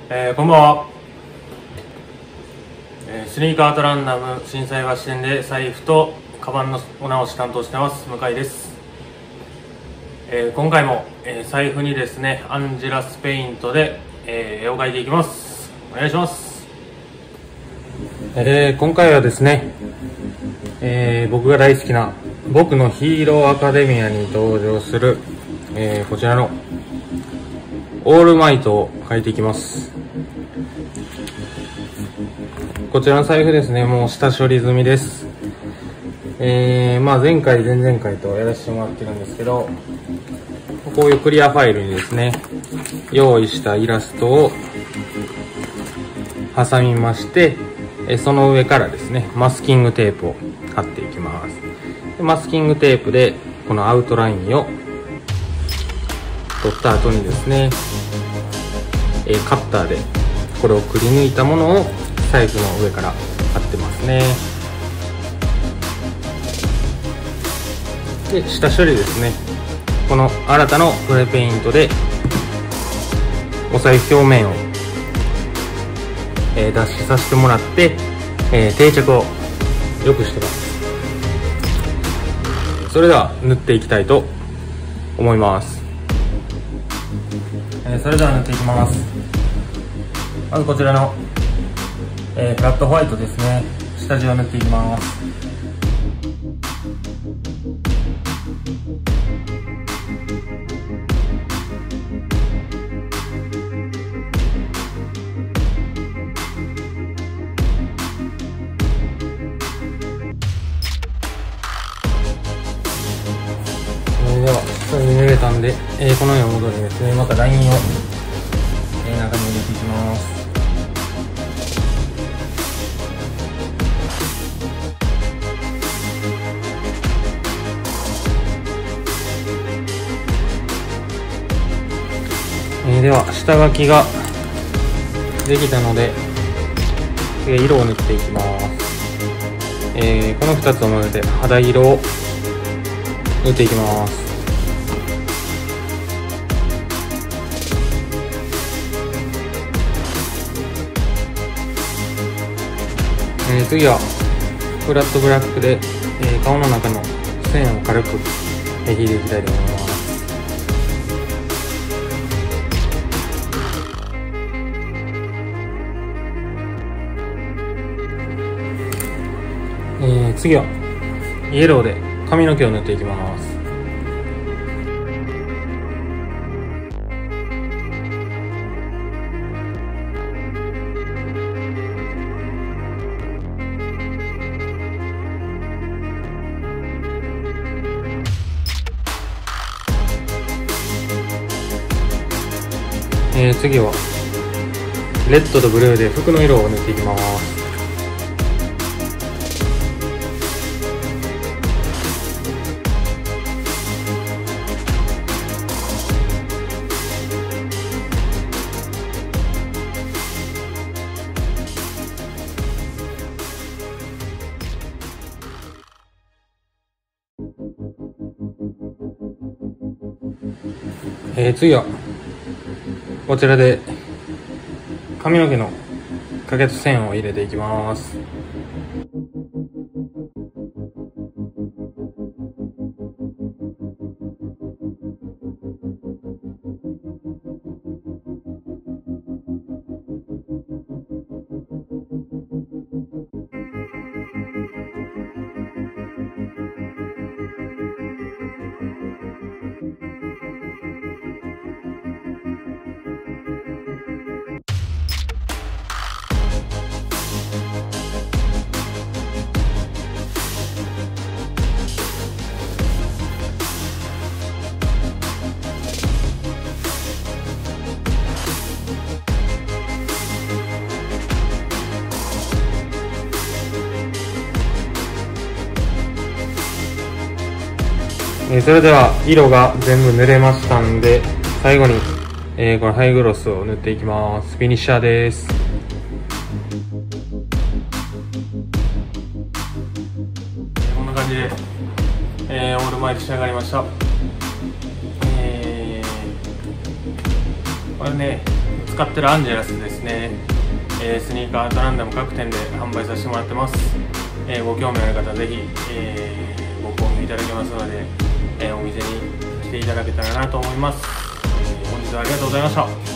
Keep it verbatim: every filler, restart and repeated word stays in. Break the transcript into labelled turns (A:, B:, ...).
A: えー、こんばんは、えー、スニーカーとランダム震災橋店で財布とカバンのお直し担当してます向井です。えー、今回も、えー、財布にですねアンジェラスペイントで、えー、絵を描いていきます。お願いします。えー、今回はですね、えー、僕が大好きな僕のヒーローアカデミアに登場する、えー、こちらのオールマイトを描いていきます。こちらの財布ですね、もう下処理済みです。えー、まあ前回前々回とやらせてもらってるんですけど、こういうクリアファイルにですね用意したイラストを挟みまして、その上からですねマスキングテープを貼っていきます。でマスキングテープでこのアウトラインを取った後にですね、えー、カッターでこれをくり抜いたものを財布の上から貼ってますね。で下処理ですね、この新たなプレペイントでお財布表面を、えー、脱脂させてもらって、えー、定着を良くしてます。それでは塗っていきたいと思います。えー、それでは塗っていきます。まずこちらの、えー、フラットホワイトですね、下地を塗っていきます。では下に塗れたんで、えー、このように戻りですね、またラインを、えー、中に入れていきます。えー、では下書きができたので、えー、色を塗っていきます。えー、このふたつを混ぜて肌色を塗っていきます。えー、次はフラットブラックで、えー、顔の中の線を軽く引いていきたいと思います。えー、次はイエローで髪の毛を塗っていきます。えー、次はレッドとブルーで服の色を塗っていきます。えー、次はこちらで髪の毛のかけと線を入れていきます。えー、それでは色が全部塗れましたんで、最後に、えー、このハイグロスを塗っていきます。フィニッシャーです。こんな感じで、えー、オールマイト仕上がりました。えー、これね使ってるアンジェラスですですね、えー、スニーカーとランダム各店で販売させてもらってます。えー、ご興味ある方ぜひ、えー、ご購入いただけますので、えー、お店に来ていただけたらなと思います。えー、本日はありがとうございました。